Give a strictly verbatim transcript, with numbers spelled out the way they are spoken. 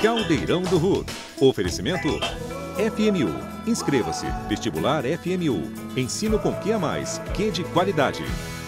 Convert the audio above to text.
Caldeirão do Hulk. Oferecimento F M U. Inscreva-se. Vestibular F M U. Ensino com Q a mais. Q de qualidade.